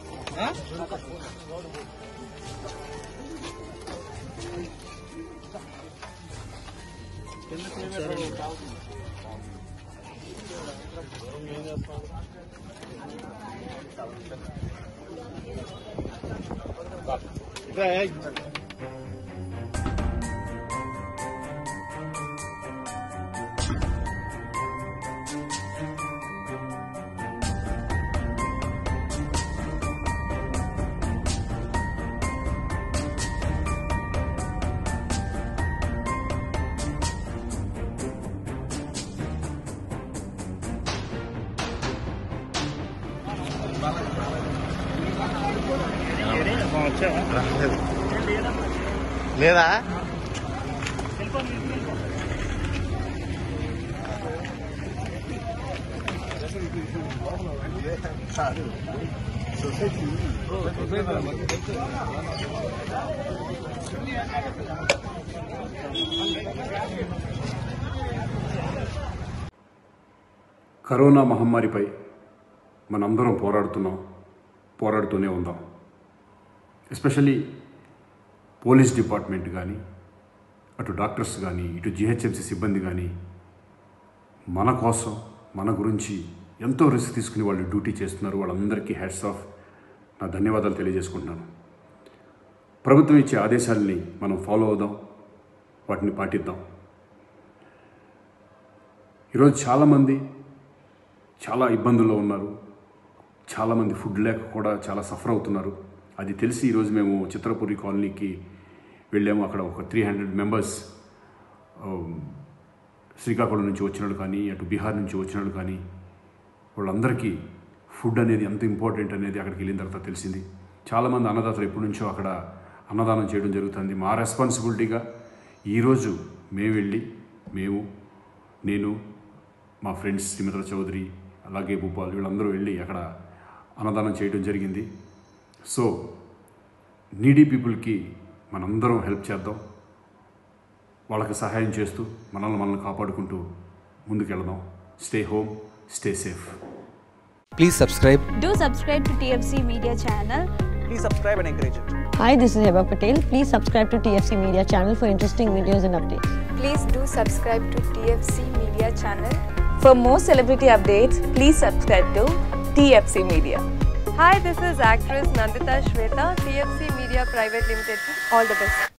లేదా కరోనా మహమ్మారిపై మనందరం పోరాడుతూనే ఉందాం. ఎస్పెషల్లీ పోలీస్ డిపార్ట్మెంట్ కానీ, అటు డాక్టర్స్ కానీ, ఇటు జిహెచ్ఎంసీ సిబ్బంది కానీ మన కోసం, మన గురించి ఎంతో రిస్క్ తీసుకుని వాళ్ళు డ్యూటీ చేస్తున్నారు. వాళ్ళందరికీ హ్యాట్స్ ఆఫ్, నా ధన్యవాదాలు తెలియజేసుకుంటున్నాను. ప్రభుత్వం ఇచ్చే ఆదేశాలని మనం ఫాలో అవుదాం, వాటిని పాటిద్దాం. ఈరోజు చాలామంది చాలా ఇబ్బందుల్లో ఉన్నారు. చాలామంది ఫుడ్ లేక కూడా చాలా సఫర్ అవుతున్నారు. అది తెలిసి ఈరోజు మేము చిత్రపురి కాలనీకి వెళ్ళాము. అక్కడ ఒక 300 మెంబర్స్ శ్రీకాకుళం నుంచి వచ్చిన వాళ్ళు కానీ, అటు బీహార్ నుంచి వచ్చిన వాళ్ళు కానీ, వాళ్ళందరికీ ఫుడ్ అనేది ఎంత ఇంపార్టెంట్ అనేది అక్కడికి వెళ్ళిన తర్వాత తెలిసింది. చాలామంది అన్నదాతలు ఎప్పటి నుంచో అక్కడ అన్నదానం చేయడం జరుగుతుంది. మా రెస్పాన్సిబిలిటీగా ఈరోజు నేను మా ఫ్రెండ్స్ శ్రీమతుల చౌదరి, అలాగే భూపాల్, వీళ్ళందరూ వెళ్ళి అక్కడ అన్నదానం చేయడం జరిగింది. సో నీడీ పీపుల్కి మనందరం హెల్ప్ చేద్దాం. వాళ్ళకి సహాయం చేస్తూ మనల్ని కాపాడుకుంటూ ముందుకెళ్దాం. Stay home, stay safe. Please subscribe. Do subscribe to TFC Media channel. Please subscribe and encourage it. Hi, this is Heba Patel. Please subscribe to TFC Media channel for interesting videos and updates. Please do subscribe to TFC Media channel. For more celebrity updates, please subscribe to TFC Media. Hi, this is actress Nandita Shweta, TFC Media Private Limited. All the best.